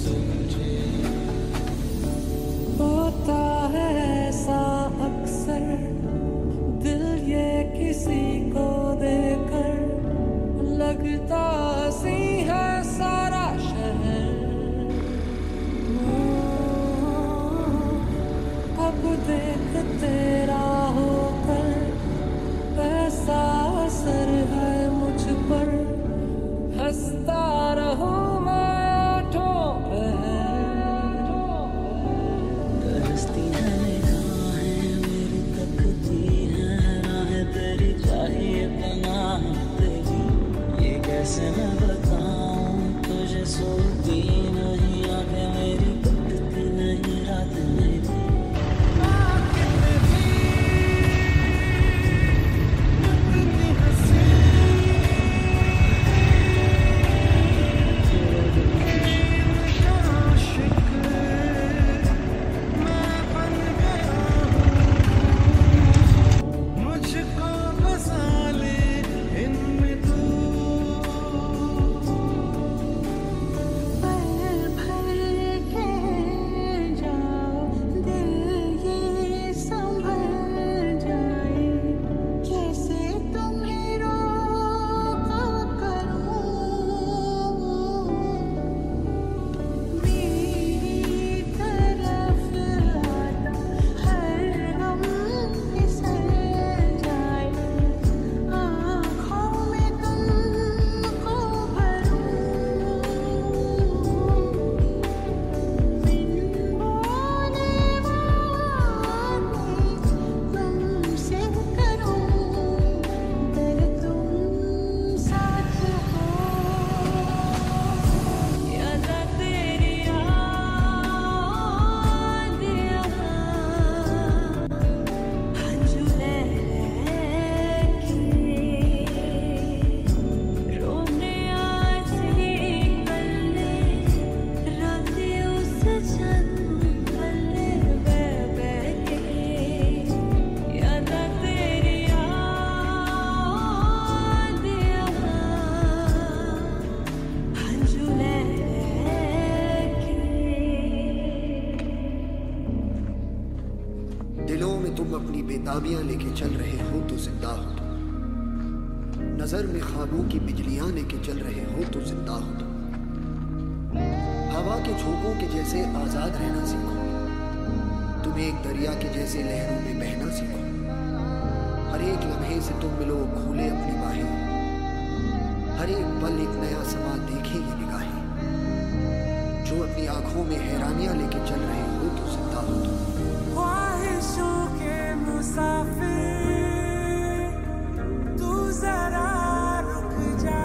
होता है ऐसा अक्सर, दिल ये किसी को देकर लगता हंसी है सारा शहर। अब देख तेरा होकर ऐसा असर है मुझ पर, हंसता रहूं मैं आठों पहर। तरसती है निगाहें मेरी, तकती है राहें तेरी, चाहिए पनाह तेरी। ये कैसे मैं बताऊं तुझे, सोती नहीं आंखें मेरी, कटती नहीं रात मेरी। दिलों में तुम अपनी बेताबियां लेके चल रहे हो तो जिंदा हो तुम, नजर में ख्वाबों की बिजलियां लेके चल रहे हो तो जिंदा हो तुम। हवा के झोंकों के जैसे आजाद रहना सीखो, तुम एक दरिया के जैसे लहरों में बहना सीखो। हर एक लम्हे से तुम मिलो खोले अपनी बाहें, हर एक पल एक नया समा देखे ये निगाहें। जो अपनी आंखों में हैरानियां लेके चल रहे हो तो जिंदा हो तुम। ख्वाहिशों के मुसाफिर तू जरा रुक जा,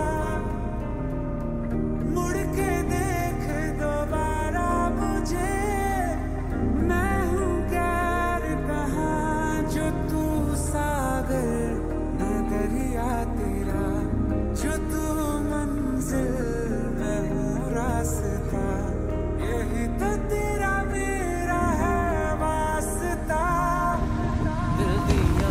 मुड़ के देख दोबारा मुझे, मैं हूँ गैर कहाँ जो तू सागर न दरिया तेरा, जो तू मंजिल मैं हूँ रास्ता, यही तो तेरा मेरा है वास्ता। दिल दिया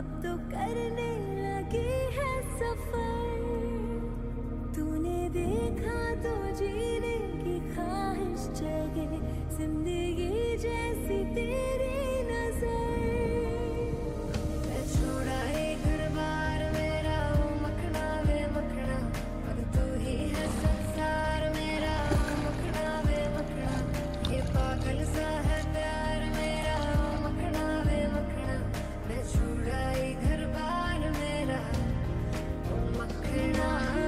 अब तो करने लगी है सफर। तूने देखा तो जीने की ख्वाहिश जगे, जिंदगी जैसी तेरी नजर। मैं छोड़ा ये घर बार मेरा, ओ मखना वे मखना, अब तू ही है संसार मेरा, ओ मखना वे मखना। ये पागल सा है प्यार मेरा, ओ मखना वे मखना। मैं छोड़ा ये घर बार मेरा, ओ मखना।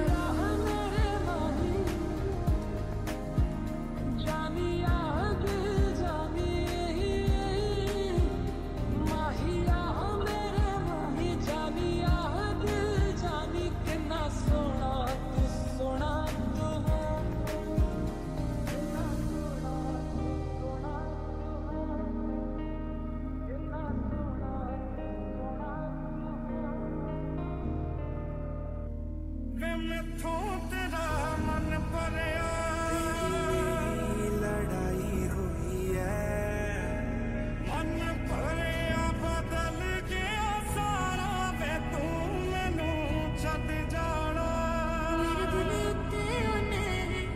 लड़ाई हुई है मन भरिया, बदल गया सारा वे तू मैनू छड जाना। मेरे दिल उत्ते ओने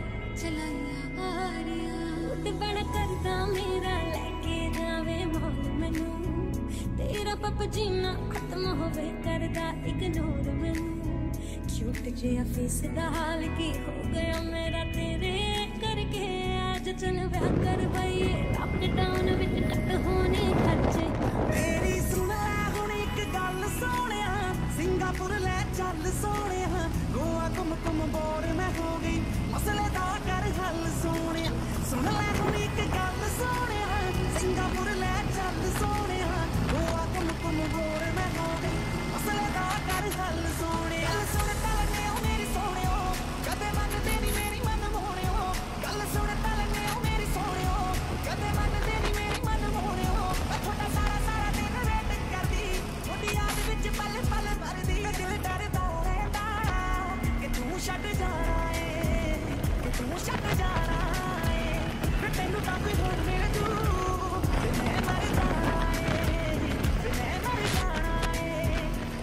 चलाया आरिया, उठ बड़ा करदा मेरा लेके जावे मोल मैनू। तेरा पप जीना खत्म होवे करदा इग्नोर मैनू। छूट जिया फेस दा हाल की हो गया मेरा तेरे करके। आज चल व्याह कर बईए, लॉकडाउन विच कट होने खर्चे। मेरी सुन लै हुण इक गल सोहणिया, सिंगापुर ले चल सोहणिया। गोवा घुम घुम बोर मैं हो गई, मसले दा कर हल सोहणिया। सुन लै हुण इक गल सोहणिया, सिंगापुर ले चल सोहणिया। गोवा घुम घुम बोर मैं हो गई, मसले दा कर हल सोहणिया। गल सुन तलने ओ मेरी सोहणियो, कदे मनदे नी मेरी मन मोहणियो। गल सुन तलने ओ मेरी सोहणियो, कदे मनदे नी मेरी मन मोहणियो। थोड़ा सारा सारा दिन वेट करदी, थोड़ी याद विच पल पल मरदी। दिल डरदा रहंदा कि तू छड्ड जाना है, कि तू छड्ड जाना है। फिर तैनू तां कोई होर मिल जू, ते मैं मर जाना है, ते मैं मर जाना है।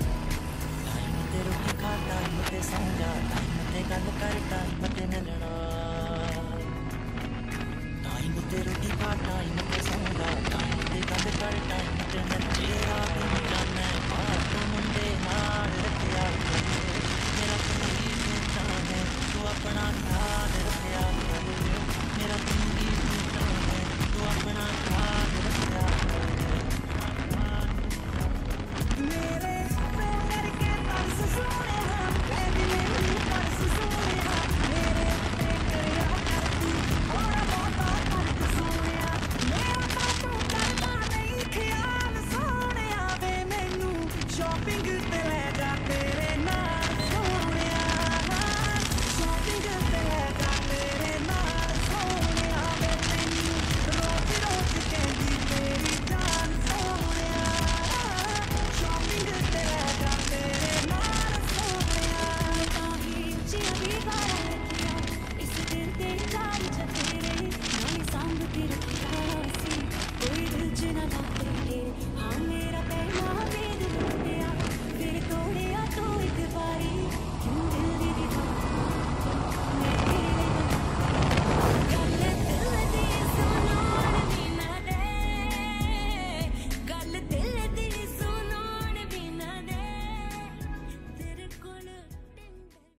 टाइम ते रोटी खा, टाइम ते सौ जा, टाइम ते गल कर, टाइम ते मिलना। टाइम ते रोटी खा, टाइम ते सौ जा, टाइम ते गल कर, टाइम ते मिलना।